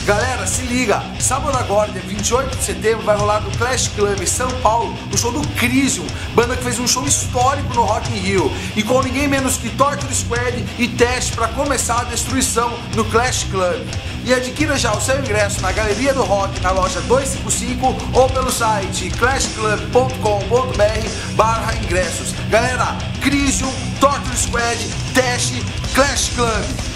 Galera, se liga, sábado agora, dia 28 de setembro, vai rolar no Clash Club São Paulo o show do Crisium, banda que fez um show histórico no Rock in Rio, e com ninguém menos que Torture Squad e Teste para começar a destruição no Clash Club. E adquira já o seu ingresso na Galeria do Rock, na loja 255 ou pelo site clashclub.com.br/ingressos. Galera, Crisium, Torture Squad, Teste, Clash Club.